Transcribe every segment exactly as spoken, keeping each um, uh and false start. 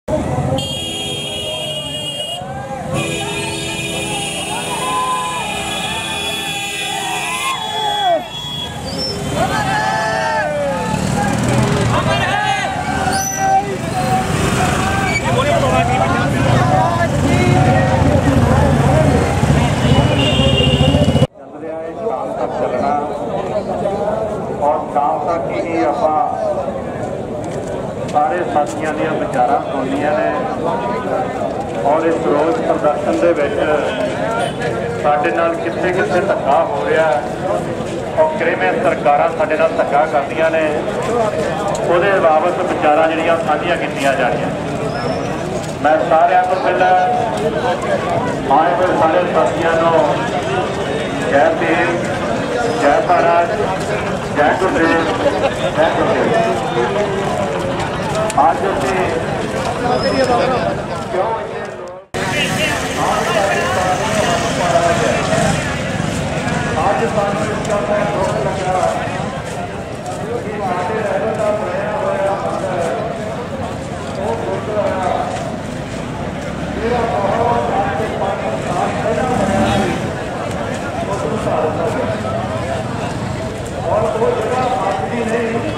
सारे साथियों दी विचार सुनिया ने और इस रोज प्रदर्शन के साडे नाल कित्थे कित्थे धक्का हो रहा और किवें सरकारां साडे नाल धक्का करदियां ने उहदे बाबत विचारां जिहड़ियां साझियां कीतियां जाणियां। मैं सारिआं तों पहिलां आए होए सारे साथियों नूं जय भीम, जय भारत, जय गुरुदेव, जय गुरुदेव। आज आज सानू इसका मैं दुख लगा कि साडे रहने का बनाया होया वो गुरुद्वारा मेरा बहुत आज से पाँच साल पहला बनाया उस साल और वो जगह आखिरी नहीं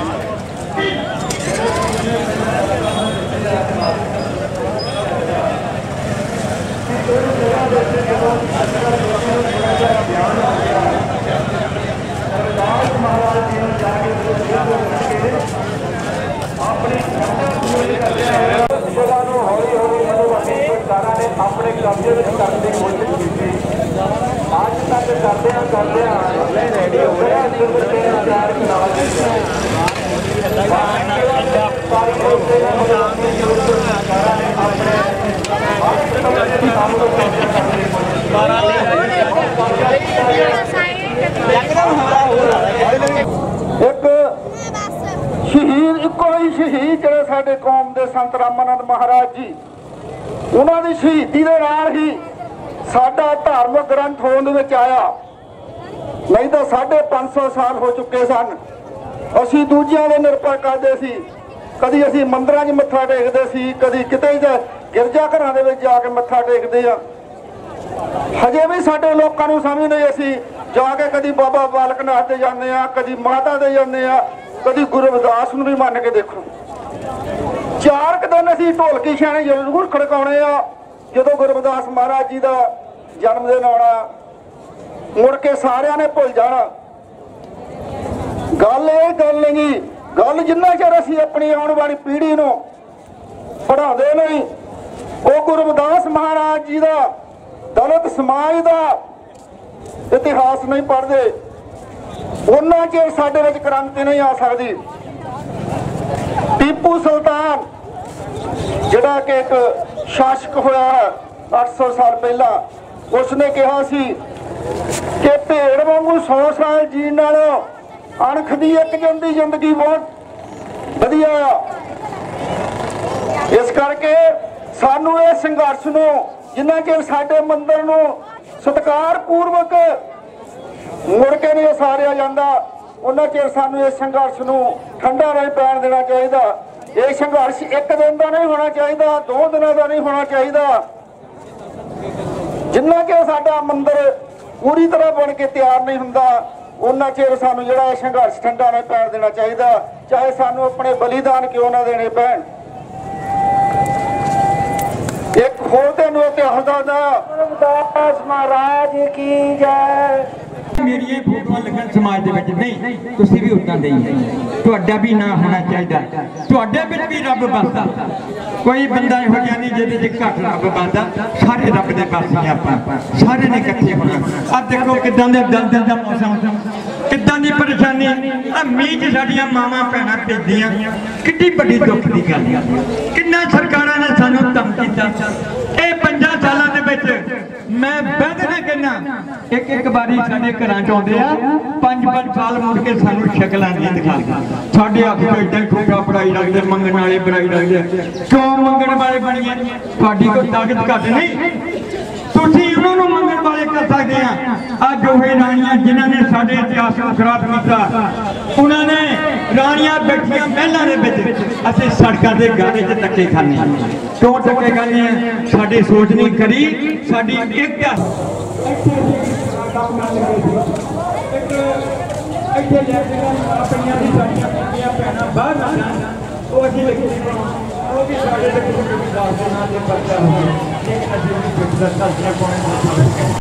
हौली हौली मधुबनी सरकारों ने अपने कब्जे में करने की कोशिश की। आज तक करदे करदे रेडी हो गया एक शहीद इको ही शहीद जो साडे कौम के संत रामानंद महाराज जी उन्होंने शहीदी के नाल ही साडा धार्मिक ग्रंथ होने में आया। नहीं तो साढ़े पांच सौ साल हो चुके सन असी दूजिया के निर्भर करते सी। कदी असी मंदिरां च मत्था टेकते सी, कदी किते गिरजा घरां दे विच जाके मत्था टेकते आ। हजे भी साडे लोकां नूं समझ नहीं, असी जाके कदी बाबा बालक नाथ दे जाने आ, कदी माता दे जाने आ, कदी गुरु रविदास नूं भी मन के देखो। चार क दिन असी ढोलकी छाने जरूर खड़काने आ जदों गुरु रविदास महाराज जी का जन्मदिन आना, मुड़ के सारिਆਂ ने भुल जाना। गल ये गल नहीं, गल जिन्ना चਿਰ ਅਸੀਂ अपनी आने वाली पीढ़ी ਨੂੰ पढ़ाते नहीं वो गुरु रविदास महाराज जी का दलित समाज का इतिहास नहीं पढ़ते, उन्ना चਿਰ ਸਾਡੇ ਵਿੱਚ क्रांति नहीं आ सकती। टीपू सुल्तान जिहड़ा कि एक शासक होया है आठ सौ साल पहला, उसने कहा सी कि भेड़ वांगू सौ साल जीण नालों अणख दी एक दिन दी जिंदगी बहुत वधिया। इस करके सानू इह संघर्ष नूं जिन्ना चਿਰ साडे मंदिर नूं सत्कार पूर्वक मुड़ के नहीं उसारिया जांदा उन्ना चਿਰ सानू इस संघर्ष नूं ठंडा नहीं पैण देना चाहिए। यह संघर्ष एक दिन का नहीं होना चाहिए, दो दिनों का नहीं होना चाहिए। जिन्ना चਿਰ साडा मंदिर पूरी तरह बन के तैयार नहीं हुंदा उन्ना चਿਰ सानू जिहड़ा संघर्ष ठंडा नहीं पैण देना चाहिए, चाहे सानू अपने बलिदान क्यों ना देने पैण। एक होर तेनूं इतिहास दसदा, रविदास महाराज की जय। मेरी फोटो लगन समाज दे विच नहीं, तुसी भी उदां दे ही, तुहाडा भी ना होना चाहिए, तुहाडे विच भी रब बसदा। कोई बंदा इहो जिहा नहीं जिहदे च घट रब बसदा, सारे रब दे पासे आपां सारे ने इकट्ठे होना। आ देखो किदां दे दलदल दा मौसम, किदां दी परेशानी, आ मींह च साडीआं मावां भैणां भेजदियां, किड्डी बड़ी दुख दी गल। किन्ना सरकारां ने सानूं तंग कीता। ਇਹ ਪੰਜਾਂ ਸਾਲਾਂ ਦੇ ਵਿੱਚ मैं बहना कहना एक एक बारी साढ़े घर आते आ पांच पांच साल मुड़ के सानू शक्ल नहीं दिखा साढ़े हथ को इदा ठूठा पढ़ाई रखते मंगण वाले पढ़ाई रखते क्यों मंगण वाले बनिए थोड़ी कोई ताकत घट नहीं ਤੁਸੀਂ ਉਹਨਾਂ ਨੂੰ ਮੰਗਣ ਵਾਲੇ ਕਰ ਸਕਦੇ ਆ। ਅੱਜ ਉਹ ਰਾਣੀਆਂ ਜਿਨ੍ਹਾਂ ਨੇ ਸਾਡੇ ਇਤਿਹਾਸ ਨੂੰ ਖਰਾਬ ਕੀਤਾ, ਉਹਨਾਂ ਨੇ ਰਾਣੀਆਂ ਬੈਠੀਆਂ ਮਹਿਲਾਂ ਦੇ ਵਿੱਚ ਅਸੀਂ ਸੜਕਾਂ ਦੇ ਗਾਣੇ 'ਚ ਧੱਕੇ ਖਾਂਦੇ ਹਾਂ। ਕਿਉਂ ਧੱਕੇ ਖਾਂਦੇ ਆ? ਸਾਡੀ ਸੋਚ ਨਹੀਂ ਕਰੀ, ਸਾਡੀ ਇੱਕ ਇੱਥੇ ਲੈ ਕੇ ਆਪਣੀਆਂ ਦੀ ਸਾਡੀਆਂ ਕੁੜੀਆਂ ਭੈਣਾਂ ਬਾਹਰ ਨਾ ਜਾਣ, ਉਹ ਅਸੀਂ ਲਿਖੀ ਉਹ ਵੀ ਸਾਡੇ ਤੇ ਕਿਸੇ ਵੀ ਦਾਸ ਦੇ ਨਾਲ ਦੇ ਪਰਚਾ ਹੋਵੇ। ਇਹ ਅਸੀਂ ਵੀ ਫਿਕਰ ਕਰਦੇ ਪਾਉਣੇ